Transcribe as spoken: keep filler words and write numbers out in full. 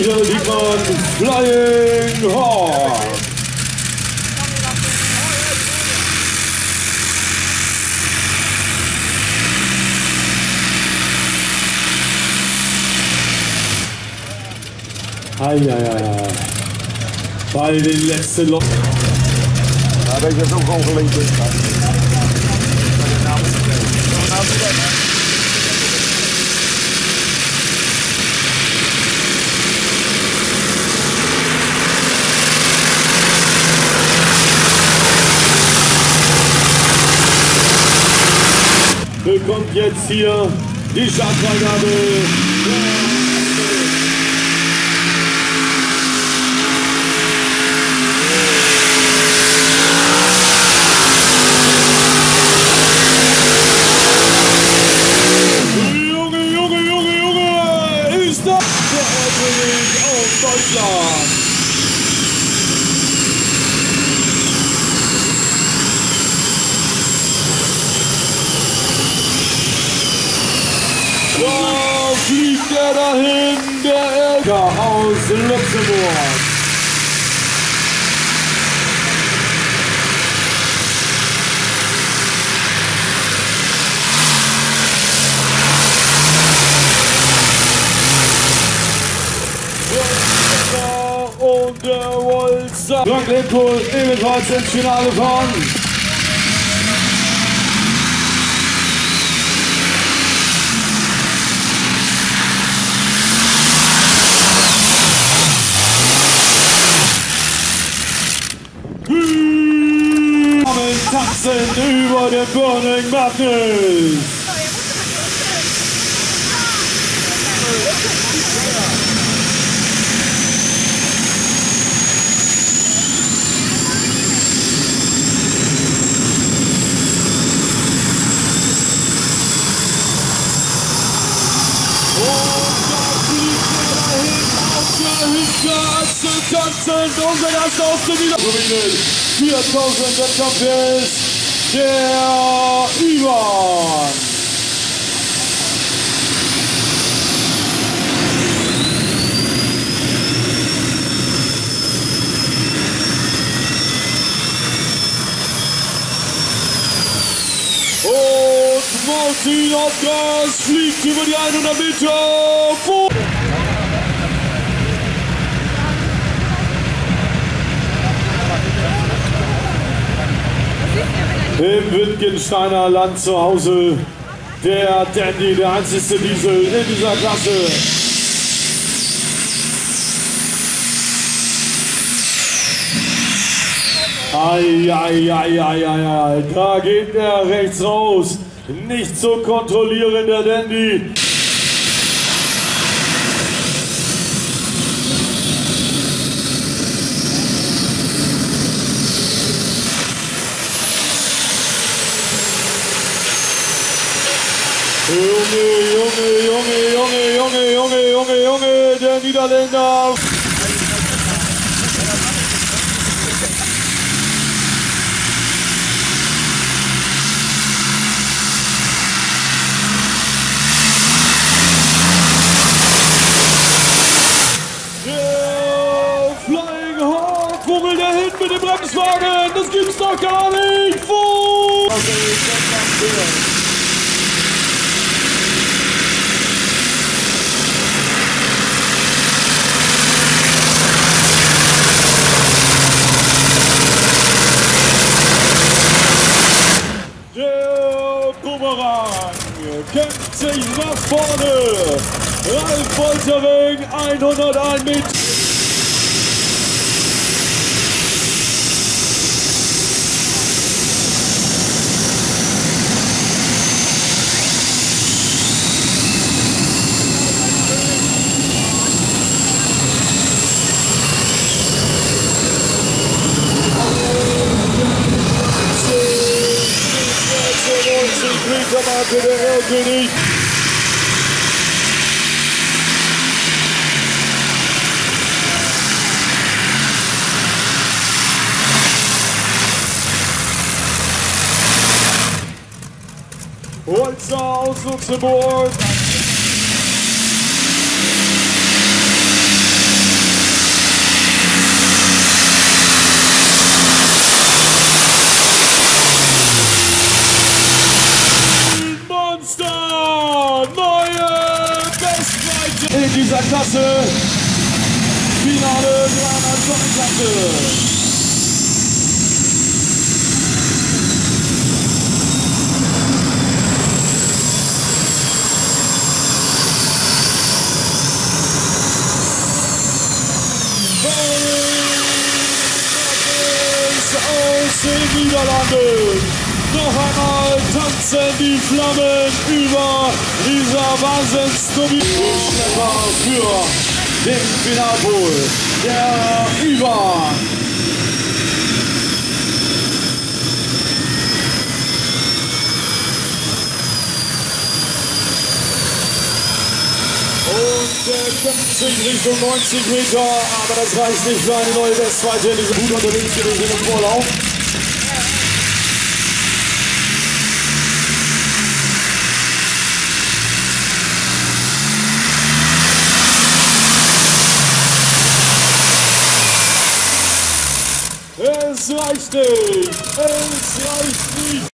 Hier sieht man Flying Horse. Eieiei. Bei den letzten Leuten. Ja, dat is ook gewoon gelinkt. Bekommt jetzt hier die Startfreigabe. Junge, Junge, Junge, Junge! Ist das der Erstkönig aus Deutschland? Da fliegt er dahin, der Ärger aus Luxemburg. Und der Wolzer. Frank Lebkohl ebenfalls ins Finale fahren. Tanzen über den Burning Madness. Tanzend unser erster Auftritt wieder. viertausend Wettkampf ist der Ivan. Und Martin auf Gas fliegt über die hundert Meter vor. Im Wittgensteiner Land zu Hause, der Dandy, der einzigste Diesel in dieser Klasse. Eieieiei, da geht er rechts raus, nicht zu kontrollieren, der Dandy. Junge, Junge, Junge, Junge, Junge, Junge, Junge, Junge, der Niederländer. Der Flying Hawk fummelt da hinten mit dem Bremswagen. Das gibt's doch gar nicht. Wo? Kämpft sich nach vorne. Ralf Woltering, hunderteins Meter. Meter der Erlkönig. Holzer aus Luxemburg. Klasse. Finale dreihundert Tonnen Klasse. Aus den Niederlanden. Noch einmal tanzen die Flammen über dieser Wahnsinnsturnier. Schlepper für den Finalpol, der über. Und äh, fünfzig Richtung neunzig Meter, aber das reicht nicht für eine neue Bestzeit in diesem gut unterwegs gewesen im Vorlauf. Es reicht nicht! Es reicht nicht!